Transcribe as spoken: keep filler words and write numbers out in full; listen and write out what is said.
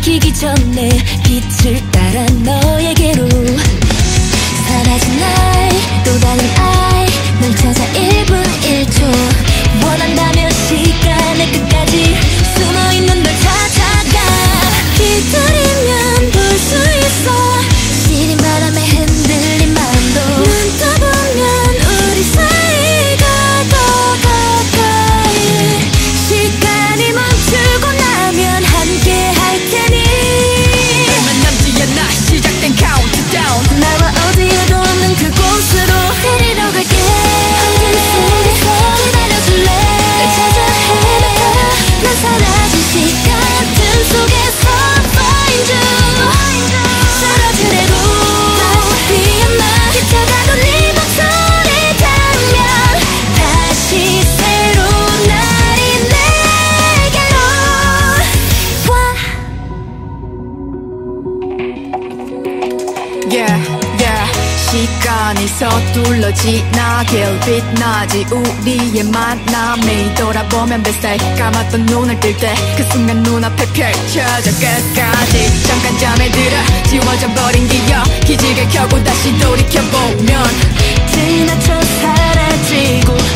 밝히기 전에 빛을 따라 너에게로 사라진 날 또 다른 I 널 찾아 일 분 일 초 원한다면 시간의 끝까지 숨어있는 널 찾아가 기다리면 볼 수 있어 시린 바람에 흔들린 마음도 눈 떠보면 우리 사이가 더 가까이 시간이 멈추고 나면 함께 할 테니 얼마 남지 않아 시작된 카운트다운 나와 어디에도 없는 그곳으로 데리러 갈게 어둠 속에서 기다려줄래 널 찾아 헤매다 난 사라진 시간 틈 속에서 find you 사라지래도 다시 피어나 지쳐가던 네 목소리 닿으면 다시 새로운 날이 내게로 와 Yeah, yeah. 시간이 서둘러 지나길 빛나지 우리의 만남이 돌아보면 뱃살 감았던 눈을 뜰 때 그 순간 눈앞에 펼쳐져 끝까지 잠깐 잠에 들어 지워져 버린 기억 기지개 켜고 다시 돌이켜보면 지나쳐 사라지고